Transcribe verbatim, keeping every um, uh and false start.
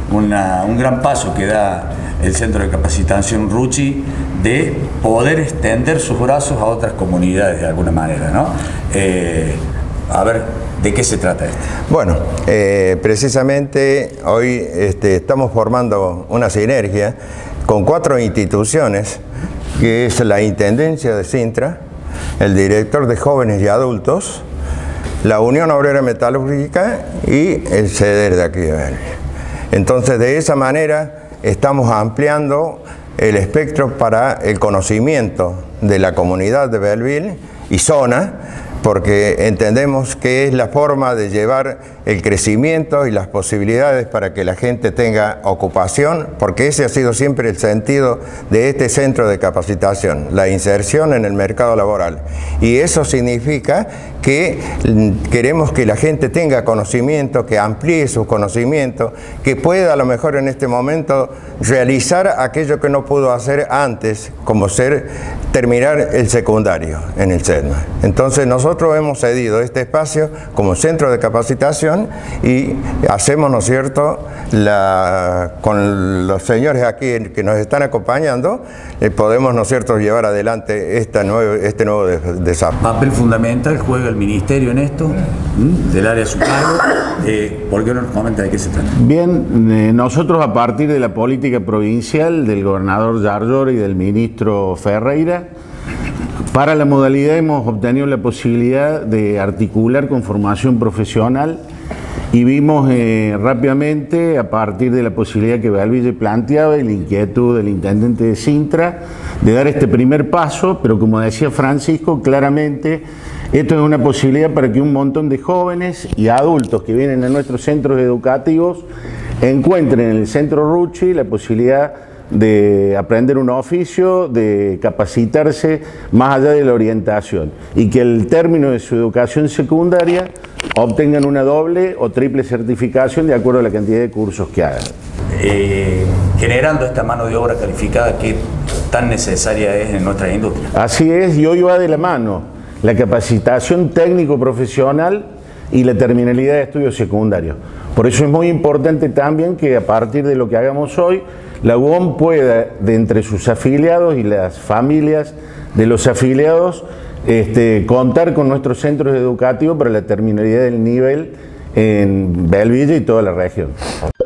una, un gran paso que da el Centro de Capacitación Ruchi de poder extender sus brazos a otras comunidades de alguna manera, ¿no? Eh, a ver, ¿de qué se trata esto? Bueno, eh, precisamente hoy este, estamos formando una sinergia con cuatro instituciones, que es la Intendencia de Cintra, el Director de Jóvenes y Adultos, la Unión Obrera Metalúrgica y el CEDER de aquí de Belville. Entonces, de esa manera estamos ampliando el espectro para el conocimiento de la comunidad de Belville y zona, porque entendemos que es la forma de llevar el crecimiento y las posibilidades para que la gente tenga ocupación, porque ese ha sido siempre el sentido de este centro de capacitación, la inserción en el mercado laboral. Y eso significa que queremos que la gente tenga conocimiento, que amplíe su conocimiento, que pueda a lo mejor en este momento realizar aquello que no pudo hacer antes, como ser terminar el secundario en el SEDMA. Entonces nosotros hemos cedido este espacio como centro de capacitación y hacemos, ¿no es cierto?, la, con los señores aquí que nos están acompañando, eh, podemos, ¿no es cierto?, llevar adelante esta nuevo, este nuevo de, desafío. Papel fundamental juega el Ministerio en esto, ¿m? del área de su cargo. Eh, ¿Por qué no nos comenta de qué se trata? Bien, eh, nosotros a partir de la política provincial del gobernador Yarlora y del ministro Ferreira, para la modalidad hemos obtenido la posibilidad de articular con formación profesional y vimos eh, rápidamente, a partir de la posibilidad que Belville planteaba y la inquietud del intendente de Cintra, de dar este primer paso, pero como decía Francisco, claramente esto es una posibilidad para que un montón de jóvenes y adultos que vienen a nuestros centros educativos encuentren en el Centro Ruchi la posibilidad de aprender un oficio, de capacitarse más allá de la orientación y que al término de su educación secundaria obtengan una doble o triple certificación de acuerdo a la cantidad de cursos que hagan. Eh, generando esta mano de obra calificada que tan necesaria es en nuestra industria. Así es, y hoy va de la mano la capacitación técnico-profesional y la terminalidad de estudios secundarios. Por eso es muy importante también que a partir de lo que hagamos hoy, la U O M pueda, de entre sus afiliados y las familias de los afiliados, este, contar con nuestros centros educativos para la terminalidad del nivel en Belville y toda la región.